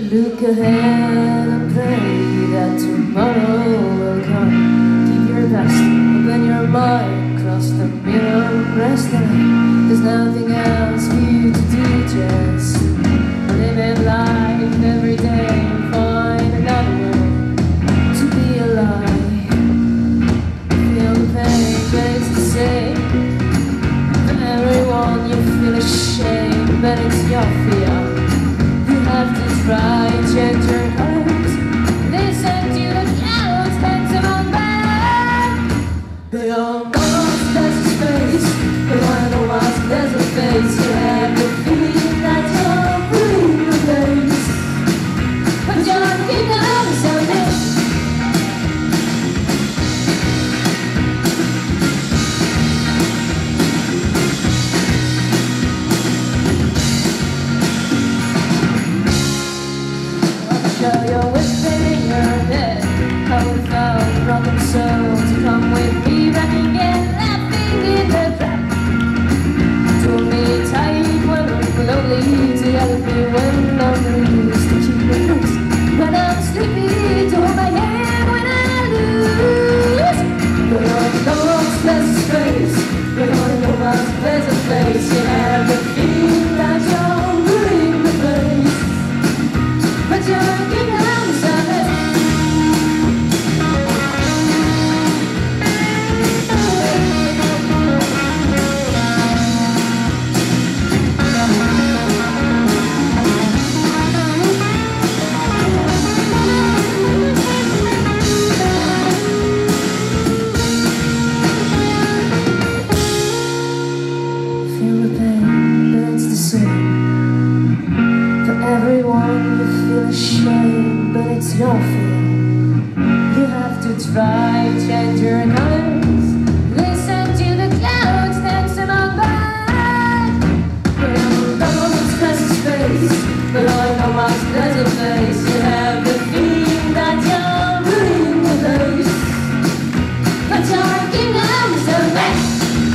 Look ahead and pray that tomorrow will come. Keep your best, open your mind, cross the mirror and rest in it. There's nothing else for you to do, just live in life every day and find another way to be alive. Feel the pain, but it's the same. For everyone you feel ashamed, but it's your fear. Have to try, change your colors. Listen to the clouds dancing on by. Beyond walls there's a space. Behind the walls there's a face. You have the feeling that you're free to face, but you're looking out of something. You're whispering in your head how we found broken souls. Come with me, running and laughing in the trap. Hold me tight when I'm lonely, to help me when I'm loose, to keep me close when I'm sleepy, to hold my hand when I lose. Beyond the walls there's a space. Beyond the walls there's a place. You have the feeling that you're ruling the place, but you're looking out inside it. Feel the pain, but it's the same. For everyone you feel ashamed, but it's your fear. You have to try, change your colors. Listen to the clouds dancing on by. Beyond the walls there's a space. Behind the walls there's a place. You have the feeling that you're ruling the place, but you're looking out of the mess.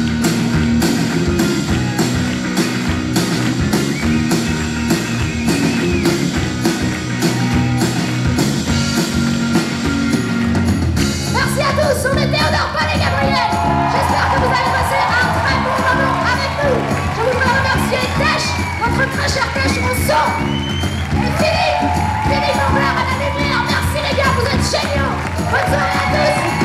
On est Théodore, Paul et Gabriel. J'espère que vous allez passer un très bon moment avec nous. Je voudrais remercier Tesh, notre très cher Tesh au son. Et Philippe Lambert à la lumière. Merci les gars, vous êtes géniaux. Bonne soirée à tous.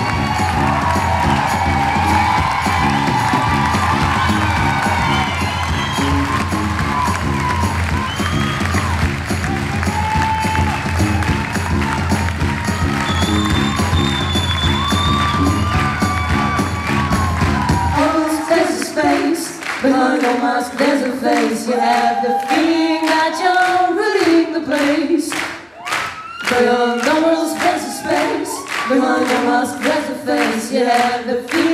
Behind your mask there's a face. You have the feeling that you're ruling the place. Beyond the walls there's a space. Behind your mask there's a face. You have the feeling